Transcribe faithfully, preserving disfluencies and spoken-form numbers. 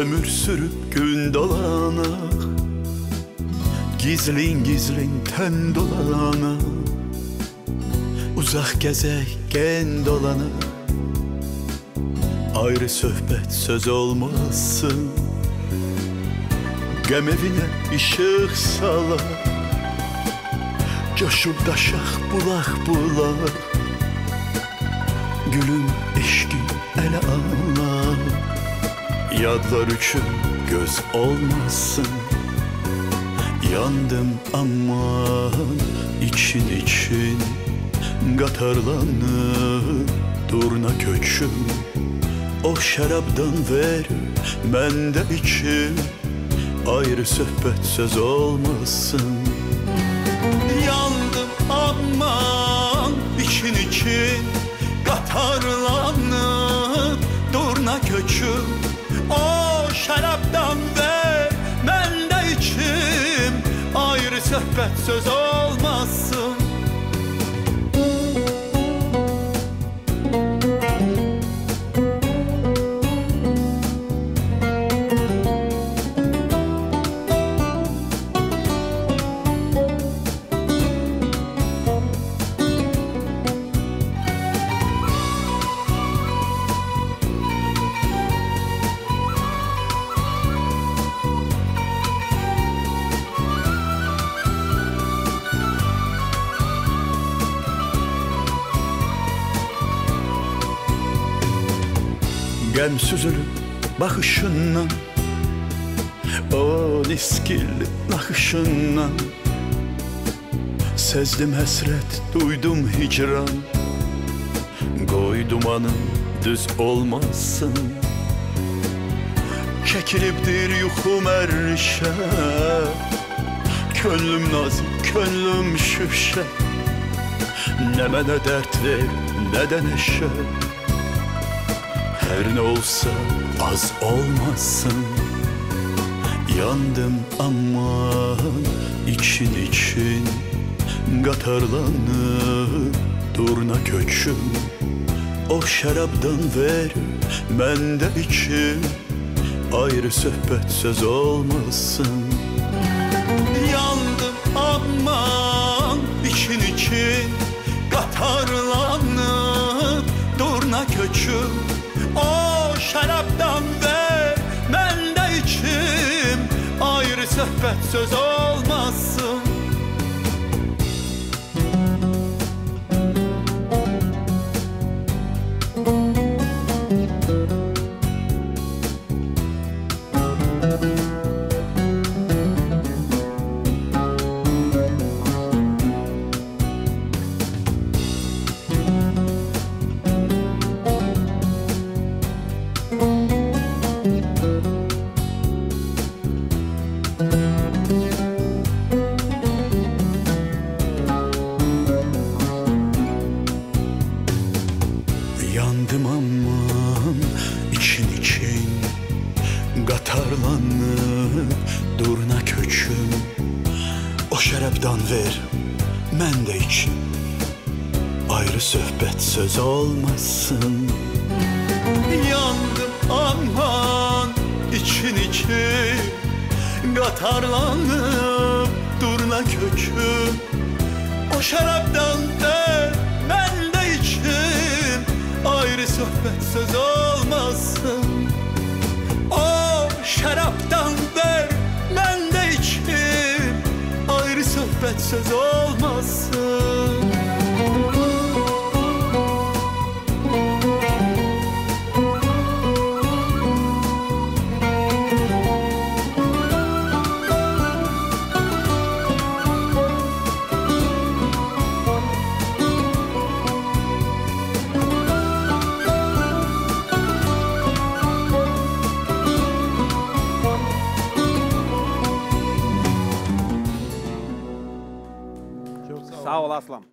Ömür sürüp gün dolanak, gizlin gizlin ten dolanak, uzak gezek gen dolanak. Ayrı söhbet söz olmasın, gem evine ışık salak, coşup daşak bulak bulak. Gülüm eşkin ele anla, yadlar üçün göz olmasın. Yandım aman için için, katarlanıp durna köçüm. O şaraptan ver ben de içim, ayrı söhbet söz olmasın. Yandım aman için için, katarlanıp durna köçüm. O şaraptan ver ben de içim, ayrı söhbet söz olmasın. Gem süzülüp bakışından, o niskilli nakışından, sezdim hasret, duydum hicran. Koy dumanın düz olmasın, çekilipdir yuxum erişe. Könlüm nazik, könlüm şüşe, ne mənə dert ver, ne de neşe. Her ne olsa az olmasın. Yandım aman için için, katarlanıp durna köçüm. O şaraptan ver ben de içim, ayrı söhbet söz olmasın. Yandım aman için için, katarlanıp durna köçüm. O şaraptan ver ben de içim, ayrı söhbet söz olmasın. Yandım aman için için, katarlanıp durna köçüm. O şaraptan ver ben de içim, ayrı söhbet söz olmasın. Yandım aman için için, katarlanıp durna köçüm. O şaraptan ver ben de içim, ayrı sohbet söz olmasın. O şaraptan ver ben de içim, ayrı sohbet söz olmasın. Sağ ol aslan.